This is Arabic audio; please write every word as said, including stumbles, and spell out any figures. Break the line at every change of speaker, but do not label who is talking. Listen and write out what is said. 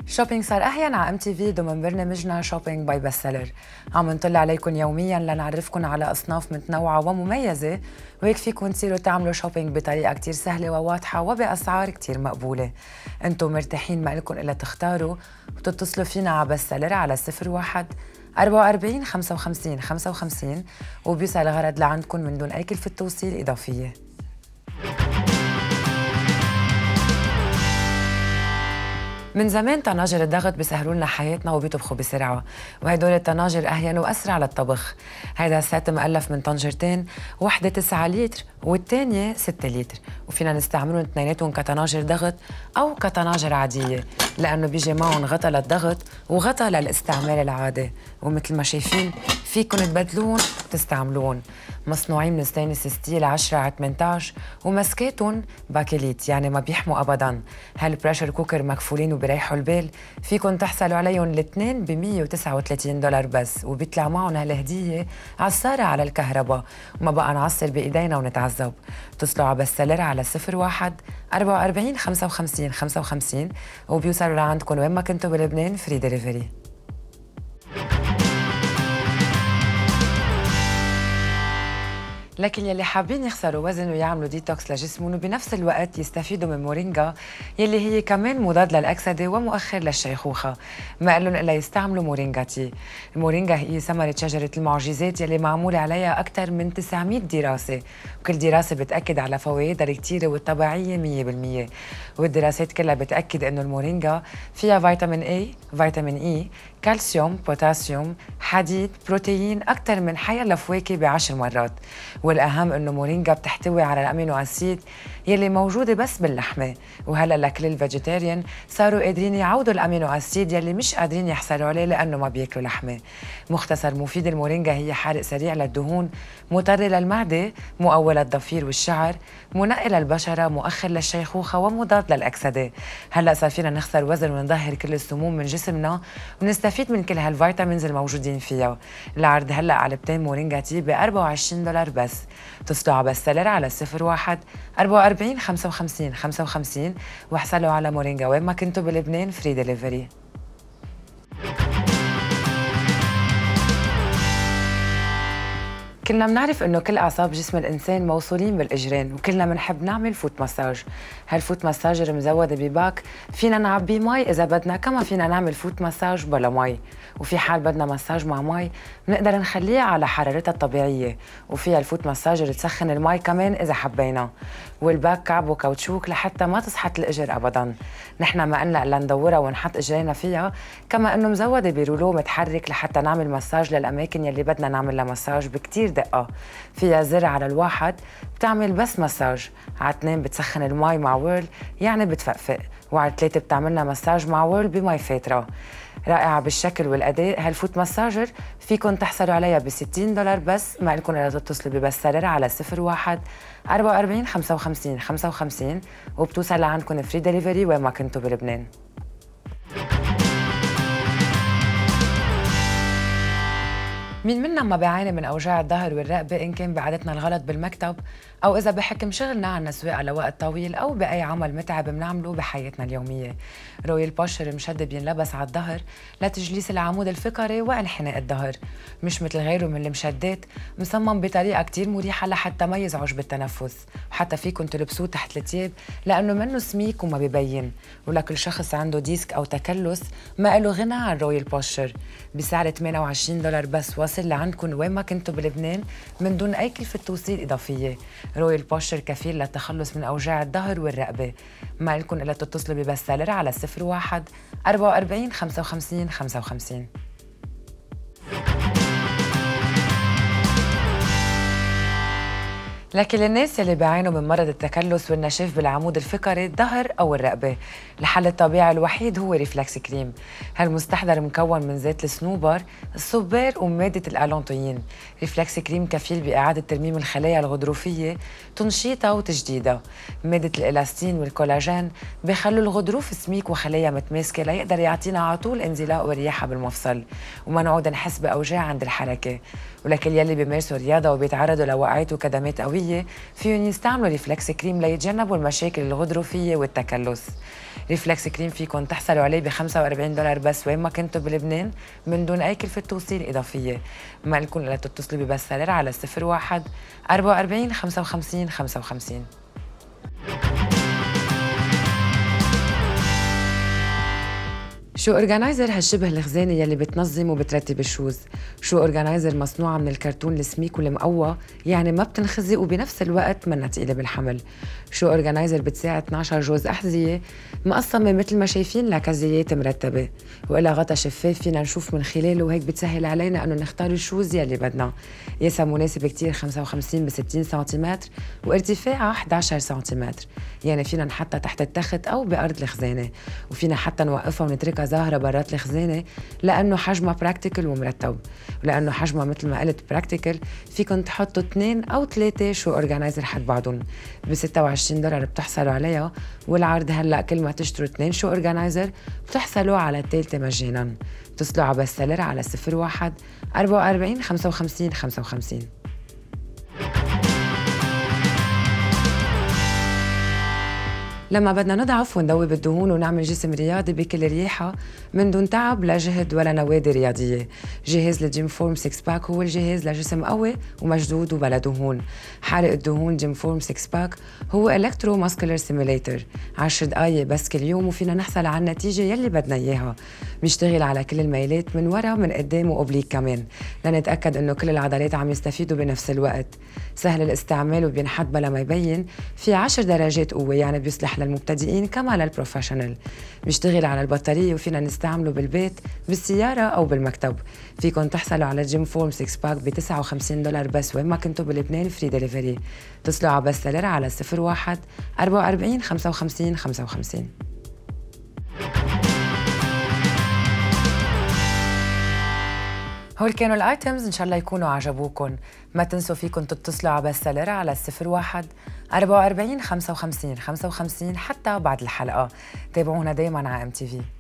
شوبينج صار أحيانا على ام تي في ضمن برنامجنا شوبينج باي بستسيلر. عم نطلع عليكم يوميا لنعرفكم على أصناف متنوعة ومميزة، وهيك فيكم تصيروا تعملوا شوبينج بطريقة كتير سهلة وواضحة وبأسعار كتير مقبولة. انتم مرتاحين، ما لكم إلا تختاروا وتتصلوا فينا على بستسيلر على صفر واحد أربعة وأربعين خمسة وخمسين خمسة وخمسين وبيوصل الغرض لعندكم من دون أي كلفة توصيل إضافية. من زمان طناجر الضغط بيسهلوا لنا حياتنا وبيطبخوا بسرعه، وهدول الطناجر اهين واسرع للطبخ. هذا السات مؤلف من طنجرتين، وحده تسعة لتر والثانيه ستة لتر، وفينا نستعملهم اثنيناتهم كطناجر ضغط او كطناجر عاديه، لانه بيجي معهم غطا للضغط وغطا للاستعمال العادي، ومثل ما شايفين فيكم تبدلون وتستعملون. مصنوعين من ستينلس ستيل عشرة على ثمانية عشر، ومسكاتهم باكليت يعني ما بيحموا ابدا. هالبريشر كوكر مكفولين وبريحوا البال، فيكم تحصلوا عليهم الاثنين ب مية وتسعة وثلاثين دولار بس، وبيطلع معهم هالهديه عصاره على الكهرباء، وما بقى نعصر بايدينا ونتعذب. اتصلوا على بستسيلر على صفر واحد أربعة وأربعين خمسة وخمسين خمسة وخمسين وبيوصلوا لعندكم وين ما كنتوا بلبنان فري دليفري. لكن يلي حابين يخسروا وزن ويعملوا ديتوكس لجسمهم وبنفس الوقت يستفيدوا من مورينجا يلي هي كمان مضاد للأكسدة ومؤخر للشيخوخة، ما قال لهم إلا يستعملوا مورينجا تي. المورينجا هي ثمرة شجرة المعجزات يلي معمولة عليها أكثر من تسعمية دراسة، وكل دراسة بتأكد على فوائدها الكتيرة والطبيعية مية بالمية، والدراسات كلها بتأكد إنه المورينجا فيها فيتامين اي، فيتامين اي، كالسيوم، بوتاسيوم، حديد، بروتين أكثر من حيلا فواكه بعشر مرات. والأهم إنه مورينجا بتحتوي على الأمينو أسيد يلي موجودة بس باللحمة، وهلا لكل الفيجيتيريان صاروا قادرين يعوضوا الأمينو أسيد يلي مش قادرين يحصلوا عليه لأنه ما بياكلوا لحمة. مختصر مفيد المورينجا هي حارق سريع للدهون، مطر للمعدة، مقوي للضفير والشعر، منقي للبشرة، مؤخر للشيخوخة، ومضاد للأكسدة. هلا صار فينا نخسر وزن ونظهر كل السموم من جسمنا ونستفيد من كل هالفيتامينز الموجودين فيها. العرض هلا علبتين مورينجا تي ب أربعة وعشرين دولار بس. اتصلوا على بستسيلر على صفر واحد أربعة وأربعين خمسة وخمسين خمسة وخمسين واحصلوا على مورينجا وين ما كنتوا بلبنان فري دليفري. كلنا بنعرف انه كل اعصاب جسم الانسان موصولين بالاجرين، وكلنا بنحب نعمل فوت مساج. هالفوت مساجر مزوده بباك فينا نعبيه مي اذا بدنا، كما فينا نعمل فوت مساج بلا مي، وفي حال بدنا مساج مع مي بنقدر نخليها على حرارتها الطبيعيه، وفيها الفوت مساجر تسخن المي كمان اذا حبينا. والباك كعب وكاوتشوك لحتى ما تصحت الاجر ابدا. نحن ما قلنا الا ندورها ونحط اجرينا فيها، كما انه مزوده برولو متحرك لحتى نعمل مساج للاماكن يلي بدنا نعمل لها مساج بكتير دقة. فيها زر على الواحد بتعمل بس مساج، على اثنين بتسخن المي مع ويرل يعني بتفقفق، وعلى ثلاثة بتعملنا مساج مع ويرل بمي فاترة. رائعة بالشكل والأداء هالفوت مساجر، فيكن تحصلوا عليها ب ستين دولار بس. ما لكم إلا تتصلوا ببستسيلر على صفر واحد أربعة وأربعين خمسة وخمسين خمسة وخمسين وبتوصل لعندكم فري دليفري وين ما كنتوا بلبنان. مين منا ما بيعاني من أوجاع الظهر والرقبة، إن كان بعادتنا الغلط بالمكتب أو إذا بحكم شغلنا عنا سواقة لوقت طويل أو بأي عمل متعب بنعمله بحياتنا اليومية. رويال بوشر مشد بينلبس على الظهر لتجليس العمود الفقري وانحناء الظهر، مش مثل غيره من المشدات، مصمم بطريقة كتير مريحة لحتى ما يزعج بالتنفس، وحتى فيكم تلبسوه تحت الثياب لأنه منه سميك وما ببين. ولكل شخص عنده ديسك أو تكلس ما له غنى عن رويال بوشر، بسعر ثمانية وعشرين دولار بس، واصل لعندكم وين ما كنتوا بلبنان من دون أي كلفة توصيل إضافية. رويال بوشر كفيل للتخلص من أوجاع الظهر والرقبة. ما لكم إلا تتصلوا ببستسيلر على صفر واحد أربعة وأربعين خمسة وخمسين خمسة وخمسين. لكن للناس اللي بيعانوا من مرض التكلس والنشاف بالعمود الفقري الظهر أو الرقبة، الحل الطبيعي الوحيد هو ريفلكس كريم. هالمستحضر مكون من زيت الصنوبر، الصبار ومادة الألانتوين. ريفلكس كريم كفيل بإعادة ترميم الخلايا الغضروفية، تنشيطها وتجديدها. مادة الإلاستين والكولاجين بيخلوا الغضروف سميك وخلايا متماسكة ليقدر يعطينا على طول انزلاق ورياحة بالمفصل، وما نعود نحس بأوجاع عند الحركة. ولكل يلي بيمارسوا رياضة وبيتعرضوا لوقعات وكدمات قوية الغضروفية فيهم يستعملوا ريفلكس كريم ليتجنبوا المشاكل الغضروفية والتكلس. ريفلكس كريم فيكم تحصلوا عليه ب خمسة وأربعين دولار بس وين ما كنتوا بلبنان من دون أي كلفة توصيل إضافية. ما لكم إلا تتصلوا ببست سلر على صفر واحد أربعة وأربعين خمسة وخمسين خمسة وخمسين. شو اورجانيزر هالشبه الخزانه يلي بتنظم وبترتب الشوز. شو اورجانيزر مصنوعه من الكرتون السميك والمقوى، يعني ما بتنخزي وبنفس الوقت منا تقيله بالحمل. شو اورجانيزر بتساعد اثني عشر جوز احذيه مقسمه مثل ما شايفين لكزيات مرتبه، وإلها غطا شفاف فينا نشوف من خلاله، وهيك بتسهل علينا انه نختار الشوز يلي بدنا. قياسها مناسب كتير، خمسة وخمسين بستين سنتيمتر وارتفاعها إحدى عشر سنتيمتر، يعني فينا نحطها تحت التخت او بارض الخزانه، وفينا حتى نوقفها ونتركها ظاهرة برات الخزانة لأنه حجمها براكتيكل ومرتب. ولأنه حجمها مثل ما قلت براكتيكل فيكن تحطوا اثنين أو ثلاثة شو أورجانيزر حد بعضهم. ب ستة وعشرين دولار بتحصلوا عليها، والعرض هلأ كل ما تشتروا اثنين شو أورجانيزر بتحصلوا على الثالثة مجانا. اتصلوا على بست سلر على صفر واحد أربعة وأربعين خمسة وخمسين خمسة وخمسين. لما بدنا نضعف وندوب الدهون ونعمل جسم رياضي بكل رياحة من دون تعب لا جهد ولا نوادي رياضية، جهاز الجيم فورم سكس باك هو الجهاز لجسم قوي ومشدود وبلا دهون. حارق الدهون جيم فورم سكس باك هو الكترو ماسكولار سيميليتر، عشر دقايق بس كل يوم وفينا نحصل على النتيجة يلي بدنا إياها. بيشتغل على كل الميلات من ورا من قدام وأوبليك كمان، لنتأكد إنه كل العضلات عم يستفيدوا بنفس الوقت. سهل الاستعمال وبينحط بلا ما يبين، في عشر درجات قوة يعني بيصلح للمبتدئين كما للبروفيشنال. بيشتغل على البطارية وفينا نستعمله بالبيت بالسيارة أو بالمكتب. فيكن تحصلوا على جيم فورم سكس باك ب تسعة وخمسين دولار بس وين ما كنتوا بلبنان، فري ديليفري. اتصلوا على بست سلر على صفر واحد أربعة وأربعين خمسة وخمسين خمسة وخمسين. هول كانوا الايتمز، ان شاء الله يكونوا عجبوكم. ما تنسوا فيكم تتصلوا على بست سلر على صفر واحد أربعة وأربعين خمسة وخمسين خمسة وخمسين حتى بعد الحلقة. تابعونا دايما على ام تي في.